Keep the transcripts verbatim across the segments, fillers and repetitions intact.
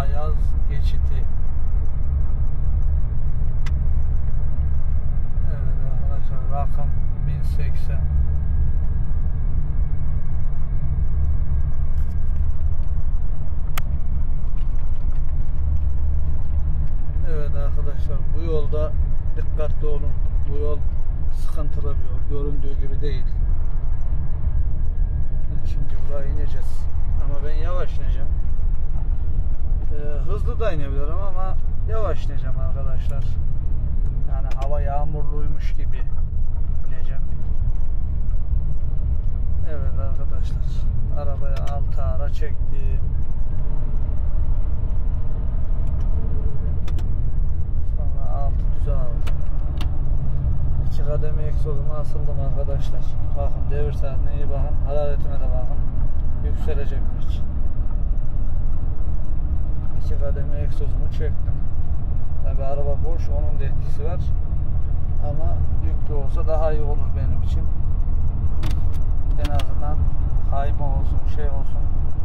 Ayaz geçiti. Evet arkadaşlar, rakım bin seksen. Evet arkadaşlar, bu yolda dikkatli olun. Bu yol sıkıntılı bir yol. Göründüğü gibi değil. Şimdi buraya ineceğiz. Ama ben yavaş ineceğim. Ee, hızlı da inebilirim ama yavaş ineceğim arkadaşlar. Yani hava yağmurluymuş gibi ineceğim. Evet arkadaşlar, arabayı altı ara çektim. Sonra altı düze aldım. İki kademe egzozumu asıldım arkadaşlar. Bakın devir saatine iyi bakın. Hararetime de bakın. Yükselecek hiç. İki kademe egzozumu çektim. Tabi araba boş, onun da etkisi var. Ama yüklü olsa daha iyi olur benim için. En azından kayma olsun, şey olsun.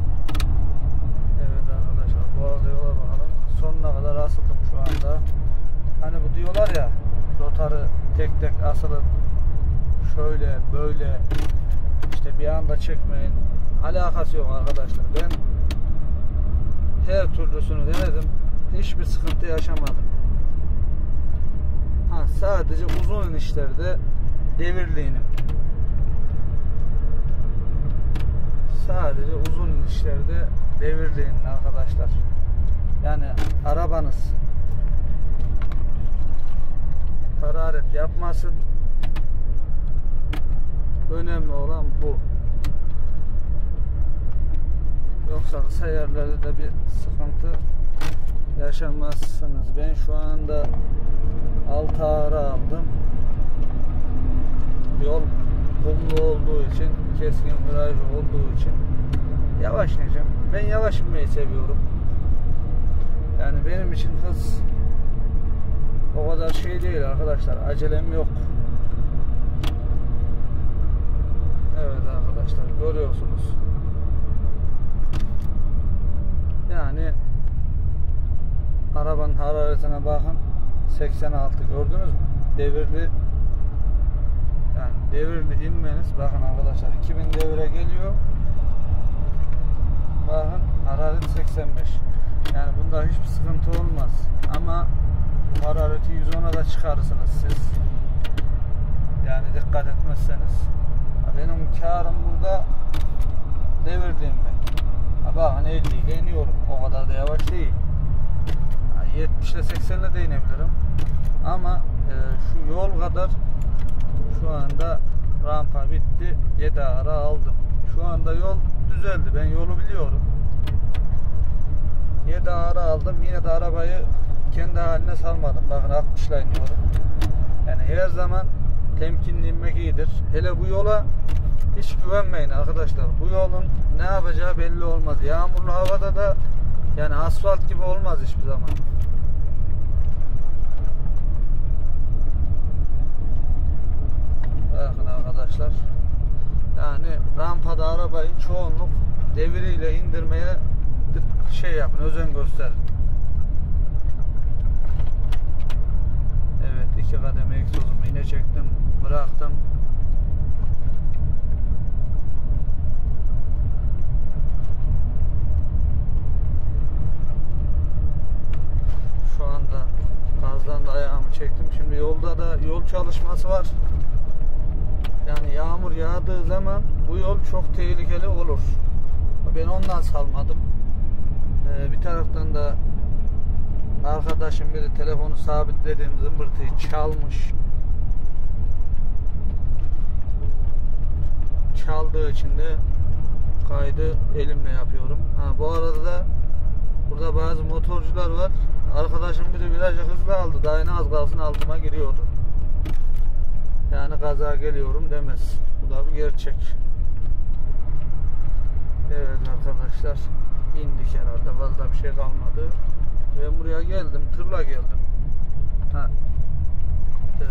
Evet arkadaşlar, bu arada yola bakalım. Sonuna kadar asıldım şu anda. Hani bu diyorlar ya, rotarı tek tek asılıp şöyle böyle işte bir anda çekmeyin. Alakası yok arkadaşlar. Ben her türlüsünü denedim. Hiçbir sıkıntı yaşamadım. Ha, sadece uzun inişlerde devirliğinim. Sadece uzun inişlerde devirliğinin arkadaşlar. Yani arabanız hararet yapmasın. Önemli olan bu. Yoksa kısa yerlerde de bir sıkıntı yaşamazsınız. Ben şu anda altı ara aldım. Yol kumlu olduğu için, keskin viraj olduğu için yavaş ineceğim. Ben yavaş inmeyi seviyorum. Yani benim için hız o kadar şey değil arkadaşlar. Acelem yok. Evet arkadaşlar, görüyorsunuz. Yani arabanın hararetine bakın. seksen altı gördünüz mü? Devirli, yani devirli inmeniz, bakın arkadaşlar, iki bin devire geliyor. Bakın hararet seksen beş. Yani bunda hiçbir sıkıntı olmaz. Ama harareti yüz ona da çıkarırsınız siz. Yani dikkat etmezseniz. Benim karım burada devirli inmek. Bakın elli ile iniyorum. O kadar da yavaş değil. yetmiş ile seksen ile de inebilirim. Ama e, şu yol kadar şu anda rampa bitti. yedi ara aldım. Şu anda yol düzeldi. Ben yolu biliyorum. yedi ara aldım. Yine de arabayı kendi haline salmadım. Bakın altmış ile iniyorum. Yani her zaman temkinli inmek iyidir. Hele bu yola hiç güvenmeyin arkadaşlar. Bu yolun ne yapacağı belli olmaz. Yağmurlu havada da yani asfalt gibi olmaz hiçbir zaman. Bakın arkadaşlar. Yani rampada arabayı çoğunluk deviriyle indirmeye şey yapın, özen gösterin. Evet, iki kademe egzozumu yine çektim, bıraktım. Şu anda gazdan da ayağımı çektim. Şimdi yolda da yol çalışması var. Yani yağmur yağdığı zaman bu yol çok tehlikeli olur. Ben ondan salmadım. Ee, bir taraftan da arkadaşım biri telefonu sabitlediğim zımbırtıyı çalmış. Çaldığı için de kaydı elimle yapıyorum. Ha, bu arada da burada bazı motorcular var. Arkadaşım biri virajı hızlı aldı. Daha yine az kalsın altıma giriyordu. Yani kaza geliyorum demez. Bu da bir gerçek. Evet arkadaşlar, indik herhalde, fazla bir şey kalmadı. Ben buraya geldim, tırla geldim. Ha. Ee,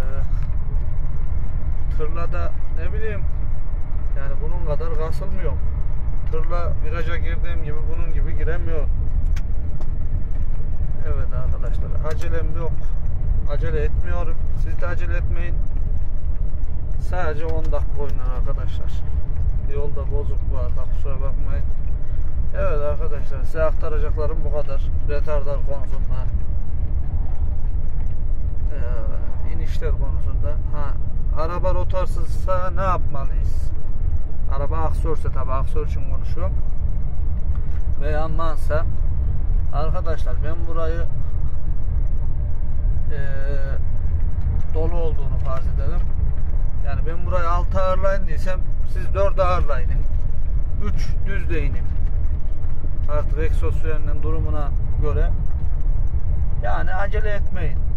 tırla da ne bileyim, yani bunun kadar kasılmıyor. Tırla viraja girdiğim gibi bunun gibi giremiyor. acelem yok. Acele etmiyorum. Siz de acele etmeyin. Sadece on dakika oynar arkadaşlar. Yolda bozuk var da kusura bakmayın. Evet arkadaşlar, size aktaracaklarım bu kadar. Retardar konusunda, ee, inişler konusunda. Ha, araba rotarsızsa ne yapmalıyız? Araba aksörse, tabi aksör için konuşuyorum. Veya mansa. Arkadaşlar ben burayı ee, dolu olduğunu farz edelim. Yani ben burayı altı ağırlayın diysem siz dört ağırlayın. üç düzle inin. Artık egzoz freninin durumuna göre. Yani acele etmeyin.